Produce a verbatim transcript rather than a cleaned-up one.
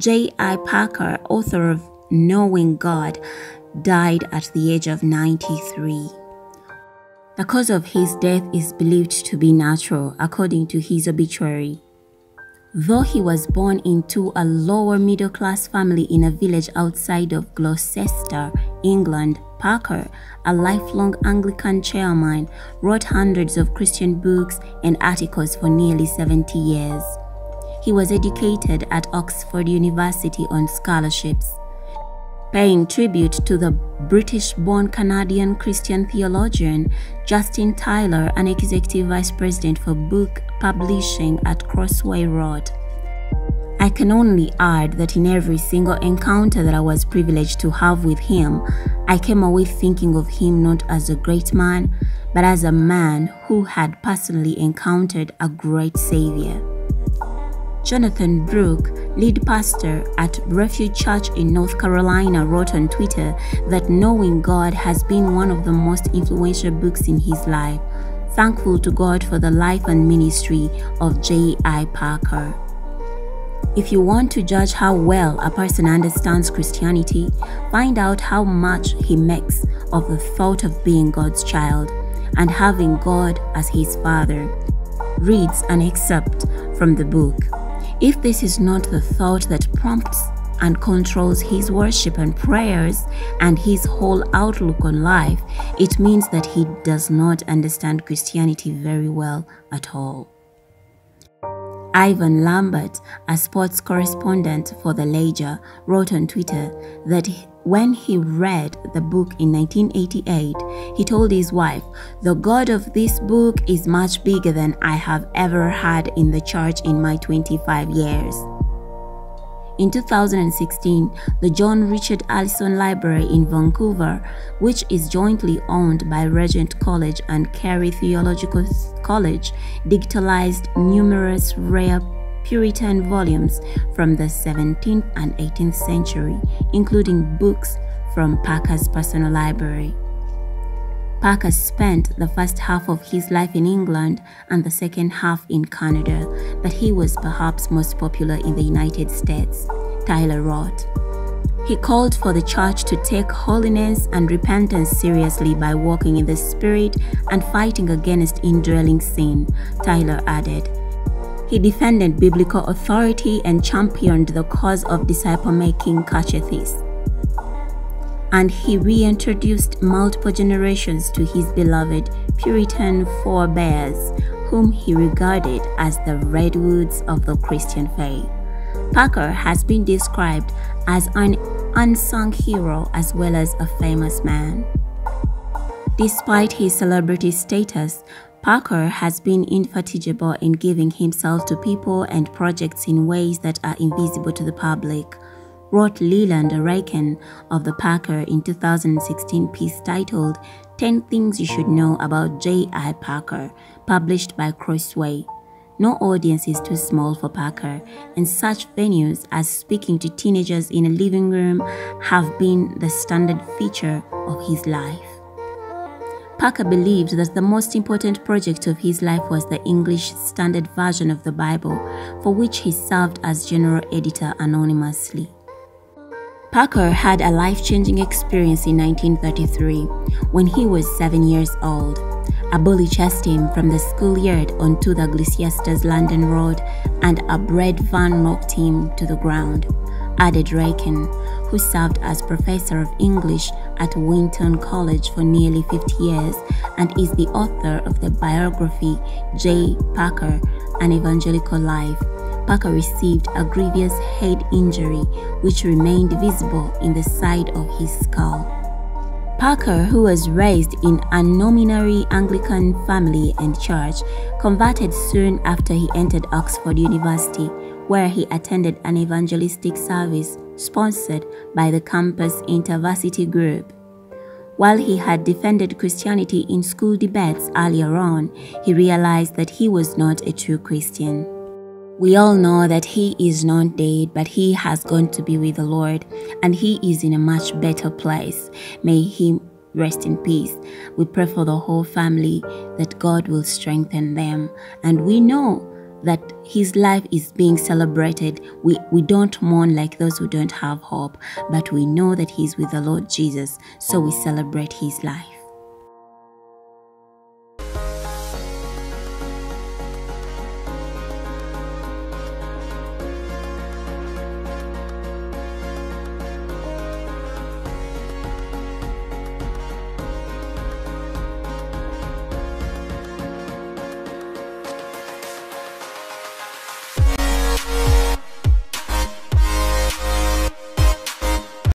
J I Packer, author of Knowing God, died at the age of ninety-three. The cause of his death is believed to be natural, according to his obituary. Though he was born into a lower middle-class family in a village outside of Gloucester, England, Packer, a lifelong Anglican chairman, wrote hundreds of Christian books and articles for nearly seventy years. He was educated at Oxford University on scholarships, paying tribute to the British-born Canadian Christian theologian Justin Tyler, an executive vice president for book publishing at Crossway Road. I can only add that in every single encounter that I was privileged to have with him, I came away thinking of him not as a great man, but as a man who had personally encountered a great Savior. Jonathan Brooke, lead pastor at Refuge Church in North Carolina, wrote on Twitter that Knowing God has been one of the most influential books in his life, thankful to God for the life and ministry of J I Packer. If you want to judge how well a person understands Christianity, find out how much he makes of the thought of being God's child and having God as his Father. Reads an excerpt from the book. If this is not the thought that prompts and controls his worship and prayers and his whole outlook on life, it means that he does not understand Christianity very well at all. Ivan Lambert, a sports correspondent for The Ledger, wrote on Twitter that when he read the book in nineteen eighty-eight, he told his wife, "The God of this book is much bigger than I have ever had in the church in my twenty-five years." In two thousand sixteen, the John Richard Allison Library in Vancouver, which is jointly owned by Regent College and Carey Theological College, digitalized numerous rare Puritan volumes from the seventeenth and eighteenth century, including books from Packer's personal library. Packer spent the first half of his life in England and the second half in Canada, but he was perhaps most popular in the United States, Tyler wrote. He called for the church to take holiness and repentance seriously by walking in the Spirit and fighting against indwelling sin, Tyler added. He defended biblical authority and championed the cause of disciple-making catechists. And he reintroduced multiple generations to his beloved Puritan forebears, whom he regarded as the redwoods of the Christian faith. Packer has been described as an unsung hero as well as a famous man. Despite his celebrity status, Packer has been indefatigable in giving himself to people and projects in ways that are invisible to the public, wrote Leland Raken of the Packer in two thousand sixteen piece titled ten things You Should Know About J I Packer, published by Crossway. No audience is too small for Packer, and such venues as speaking to teenagers in a living room have been the standard feature of his life. Packer believed that the most important project of his life was the English Standard Version of the Bible, for which he served as general editor anonymously. Packer had a life-changing experience in nineteen thirty-three, when he was seven years old. A bully chased him from the schoolyard onto the Gloucester's London Road, and a bread van knocked him to the ground, added Raken, who served as professor of English at Winton College for nearly fifty years and is the author of the biography J. Packer, An Evangelical Life. Packer received a grievous head injury which remained visible in the side of his skull. Packer, who was raised in a nominally Anglican family and church, converted soon after he entered Oxford University, where he attended an evangelistic service sponsored by the campus InterVarsity Group. While he had defended Christianity in school debates earlier on, he realized that he was not a true Christian. We all know that he is not dead, but he has gone to be with the Lord, and he is in a much better place. May he rest in peace. We pray for the whole family that God will strengthen them, and we know that his life is being celebrated. We, we don't mourn like those who don't have hope, but we know that he's with the Lord Jesus, so we celebrate his life.